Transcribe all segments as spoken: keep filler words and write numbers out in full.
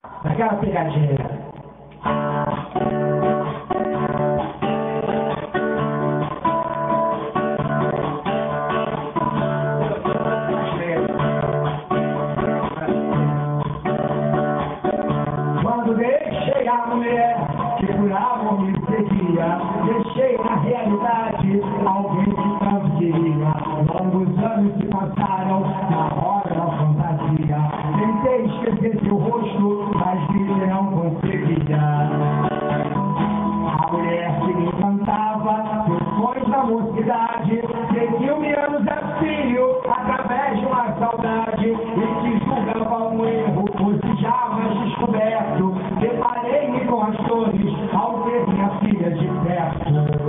Aquela pegadinha. Quando deixei a mulher que por amor me seguia, deixei na realidade alguém que tanto queria. Longos anos se passaram na hora da fantasia. Tentei esquecer seu rosto, mas ele não conseguia. A mulher que me encantava depois da mocidade seguiu-me anos a fio através de uma saudade e que julgava um erro, fosse já mais descoberto. Deparei-me com as dores ao ver minha filha de perto.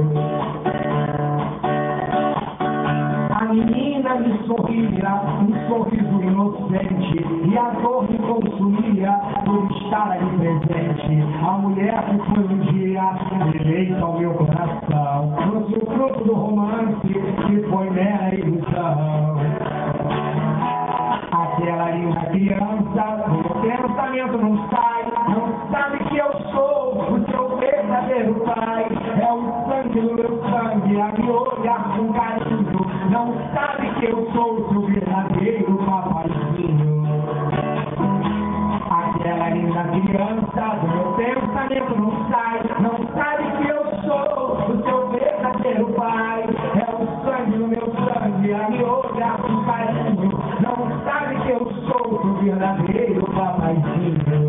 A menina me sorria, um sorriso inocente, e a dor me consumia por estar ali presente. A mulher que foi um dia eleita ao meu coração, trouxe o fruto do romance que foi mera ilusão. Aquela linda criança, o meu pensamento não sai, não sabe que eu sou o seu verdadeiro pai. É o sangue do meu sangue a me olhar com carinho, não sabe que eu sou o seu verdadeiro papaizinho. Aquela linda criança, do meu pensamento não sai, não sabe que eu sou o seu verdadeiro pai. É o sangue do meu sangue a me olhar com carinho, não sabe que eu sou o seu verdadeiro papaizinho.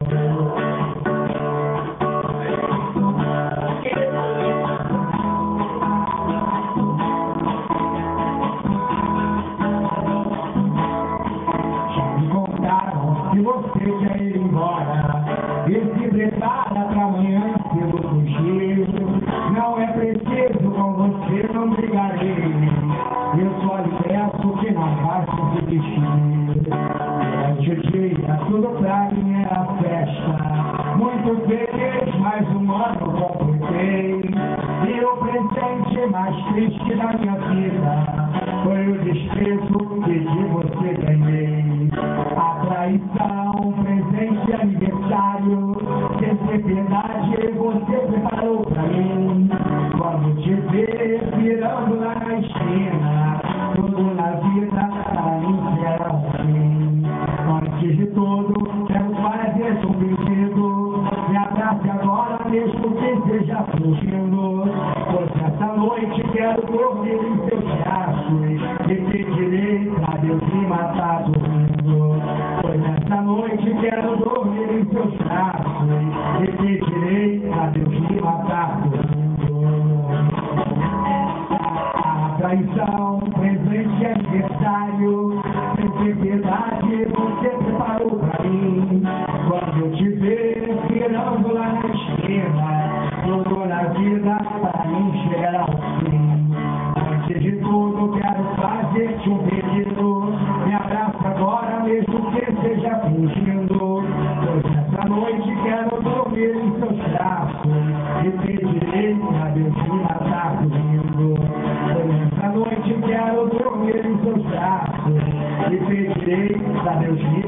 Se você quer ir embora e se prepara para amanhã cedo fugir, não é preciso, com você não brigarei. Eu só lhe peço que não faça se vestir. Durante o dia tudo pra mim era festa, muito feliz, mais um ano completei. E o presente mais triste da minha vida foi o desprezo que de você ganhei. A traição, presente aniversário, sem piedade você preparou pra mim. Quando te ver virando lá na esquina, tudo na vida para mim será um fim. Antes de tudo, quero fazer um pedido, me abrace agora mesmo que seja fugindo, pois essa noite quero dormir em seus braços e pedirei pra Deus me matar dormindo. Pois nessa noite quero dormir em seus braços e pedirei pra Deus me matar dormindo. A traição, presente aniversário, sem piedade você preparou pra mim. Quando eu te ver virando lá na esquina, tudo na vida pra mim chegará ao fim. Antes de tudo quero fazer-te um pedido, me abraça agora mesmo que seja fingindo, pois nessa noite quero dormir em seus braços e pedirei a Deus me matar dormindo. Pois nessa noite quero dormir em seus braços e pedirei a Deus me